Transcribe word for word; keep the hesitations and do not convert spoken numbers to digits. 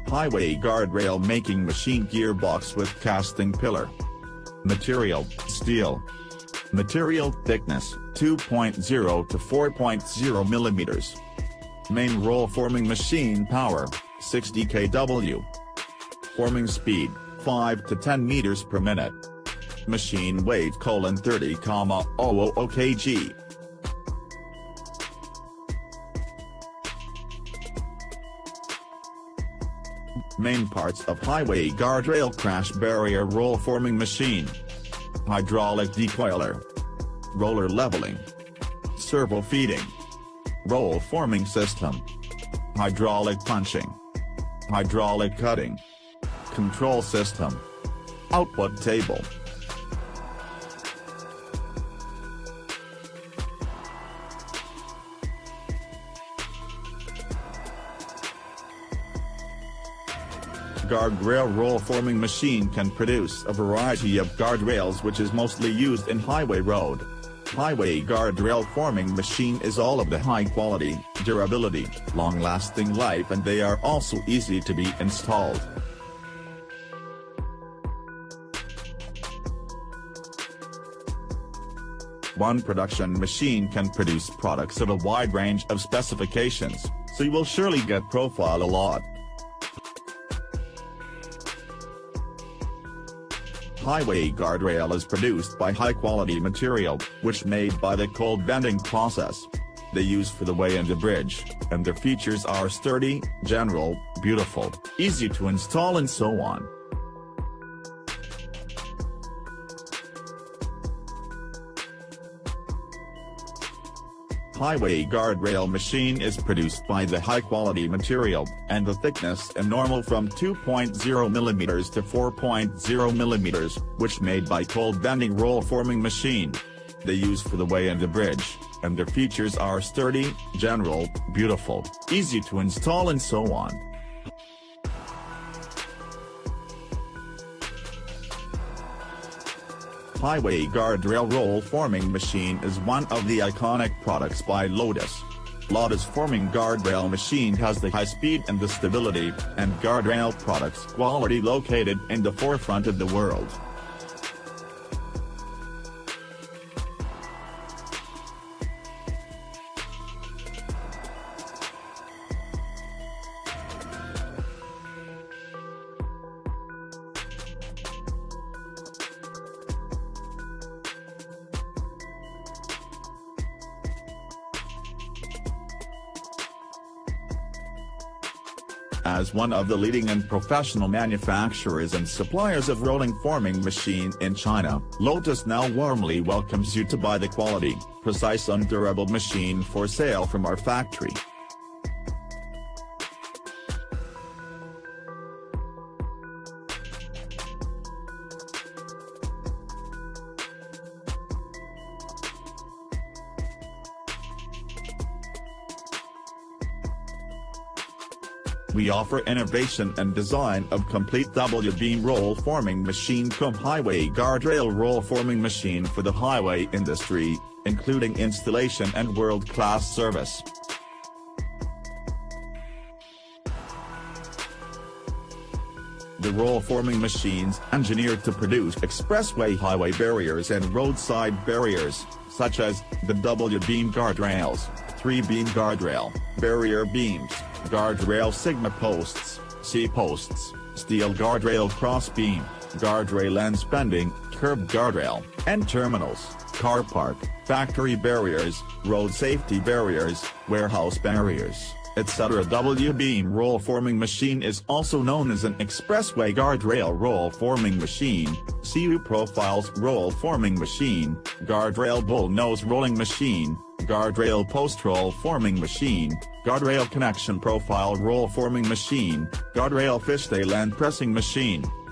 Highway guardrail making machine gearbox with casting pillar. Material, steel. Material thickness, two point zero to four point zero millimeters. Main roll forming machine power, sixty kilowatts. Forming speed, five to ten meters per minute. Machine weight colon thirty thousand kilograms. Main parts of highway guardrail crash barrier roll forming machine. Hydraulic decoiler. Roller leveling. Servo feeding. Roll forming system. Hydraulic punching. Hydraulic cutting. Control system. Output table. Guardrail roll forming machine can produce a variety of guardrails which is mostly used in highway road. Highway guardrail forming machine is all of the high quality, durability, long-lasting life, and they are also easy to be installed. One production machine can produce products of a wide range of specifications, so you will surely get profile a lot. Highway guardrail is produced by high-quality material, which made by the cold bending process. They use for the way and the bridge, and their features are sturdy, general, beautiful, easy to install and so on. Highway guardrail machine is produced by the high-quality material, and the thickness is normal from two point zero millimeters to four point zero millimeters, which made by cold bending roll forming machine. They use for the way and the bridge, and their features are sturdy, general, beautiful, easy to install and so on. Highway guardrail roll forming machine is one of the iconic products by Lotus. Lotus forming guardrail machine has the high speed and the stability, and guardrail products quality located in the forefront of the world. As one of the leading and professional manufacturers and suppliers of rolling forming machine in China, Lotus now warmly welcomes you to buy the quality, precise and durable machine for sale from our factory. We offer innovation and design of complete W-beam roll forming machine cum highway guardrail roll forming machine for the highway industry, including installation and world-class service. The roll forming machines engineered to produce expressway highway barriers and roadside barriers, such as the W-beam guardrails, three-beam guardrail, barrier beams, guardrail sigma posts, C-posts, steel guardrail cross-beam, guardrail lens bending, curb guardrail, and terminals, car park, factory barriers, road safety barriers, warehouse barriers, et cetera. W-beam roll forming machine is also known as an expressway guardrail roll forming machine, C U profiles roll forming machine, guardrail bull nose rolling machine, guardrail post roll forming machine, guardrail connection profile roll forming machine, guardrail fishtail and pressing machine.